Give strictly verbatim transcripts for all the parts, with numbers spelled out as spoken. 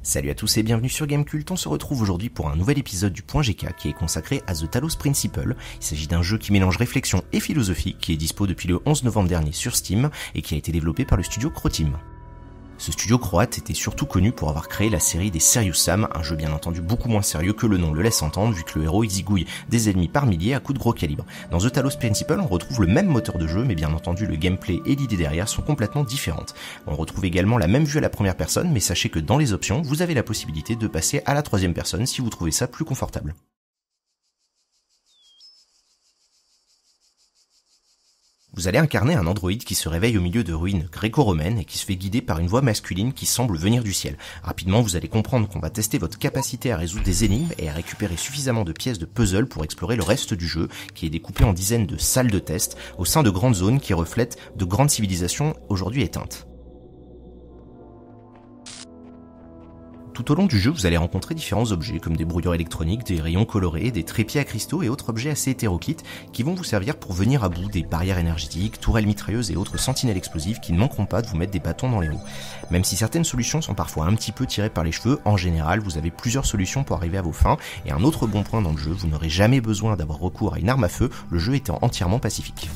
Salut à tous et bienvenue sur Gamecult, on se retrouve aujourd'hui pour un nouvel épisode du Point G K qui est consacré à The Talos Principle. Il s'agit d'un jeu qui mélange réflexion et philosophie, qui est dispo depuis le onze novembre dernier sur Steam et qui a été développé par le studio Croteam. Ce studio croate était surtout connu pour avoir créé la série des Serious Sam, un jeu bien entendu beaucoup moins sérieux que le nom le laisse entendre vu que le héros zigouille des ennemis par milliers à coups de gros calibre. Dans The Talos Principle, on retrouve le même moteur de jeu, mais bien entendu le gameplay et l'idée derrière sont complètement différentes. On retrouve également la même vue à la première personne, mais sachez que dans les options, vous avez la possibilité de passer à la troisième personne si vous trouvez ça plus confortable. Vous allez incarner un androïde qui se réveille au milieu de ruines gréco-romaines et qui se fait guider par une voix masculine qui semble venir du ciel. Rapidement, vous allez comprendre qu'on va tester votre capacité à résoudre des énigmes et à récupérer suffisamment de pièces de puzzle pour explorer le reste du jeu, qui est découpé en dizaines de salles de test au sein de grandes zones qui reflètent de grandes civilisations aujourd'hui éteintes. Tout au long du jeu, vous allez rencontrer différents objets comme des brouilleurs électroniques, des rayons colorés, des trépieds à cristaux et autres objets assez hétéroclites qui vont vous servir pour venir à bout des barrières énergétiques, tourelles mitrailleuses et autres sentinelles explosives qui ne manqueront pas de vous mettre des bâtons dans les roues. Même si certaines solutions sont parfois un petit peu tirées par les cheveux, en général, vous avez plusieurs solutions pour arriver à vos fins. Et un autre bon point dans le jeu, vous n'aurez jamais besoin d'avoir recours à une arme à feu, le jeu étant entièrement pacifique.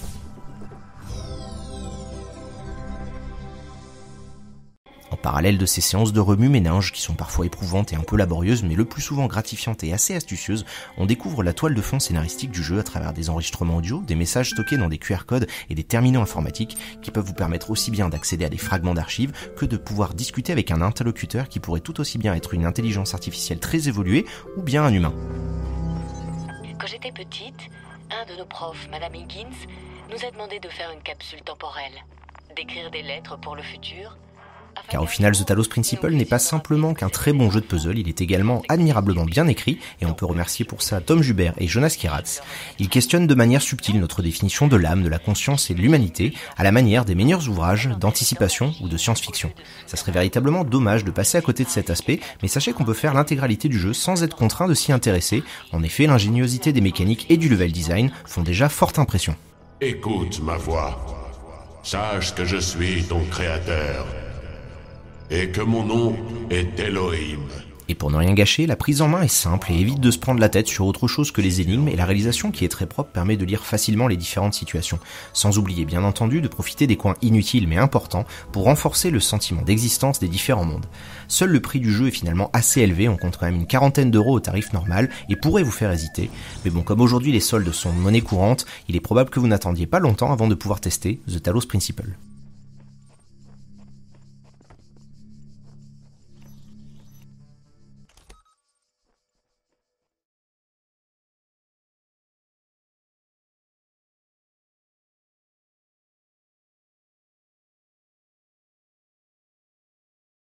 En parallèle de ces séances de remue-ménage qui sont parfois éprouvantes et un peu laborieuses mais le plus souvent gratifiantes et assez astucieuses, on découvre la toile de fond scénaristique du jeu à travers des enregistrements audio, des messages stockés dans des Q R codes et des terminaux informatiques qui peuvent vous permettre aussi bien d'accéder à des fragments d'archives que de pouvoir discuter avec un interlocuteur qui pourrait tout aussi bien être une intelligence artificielle très évoluée ou bien un humain. Quand j'étais petite, un de nos profs, Madame Higgins, nous a demandé de faire une capsule temporelle, d'écrire des lettres pour le futur. Car au final, The Talos Principle n'est pas simplement qu'un très bon jeu de puzzle, il est également admirablement bien écrit, et on peut remercier pour ça Tom Jubert et Jonas Kiratz. Il questionne de manière subtile notre définition de l'âme, de la conscience et de l'humanité, à la manière des meilleurs ouvrages d'anticipation ou de science-fiction. Ça serait véritablement dommage de passer à côté de cet aspect, mais sachez qu'on peut faire l'intégralité du jeu sans être contraint de s'y intéresser. En effet, l'ingéniosité des mécaniques et du level design font déjà forte impression. Écoute ma voix, sache que je suis ton créateur. Et que mon nom est Elohim. Et pour ne rien gâcher, la prise en main est simple et évite de se prendre la tête sur autre chose que les énigmes, et la réalisation qui est très propre permet de lire facilement les différentes situations, sans oublier bien entendu de profiter des coins inutiles mais importants pour renforcer le sentiment d'existence des différents mondes. Seul le prix du jeu est finalement assez élevé, on compte quand même une quarantaine d'euros au tarif normal et pourrait vous faire hésiter, mais bon, comme aujourd'hui les soldes sont monnaie courante, il est probable que vous n'attendiez pas longtemps avant de pouvoir tester The Talos Principle.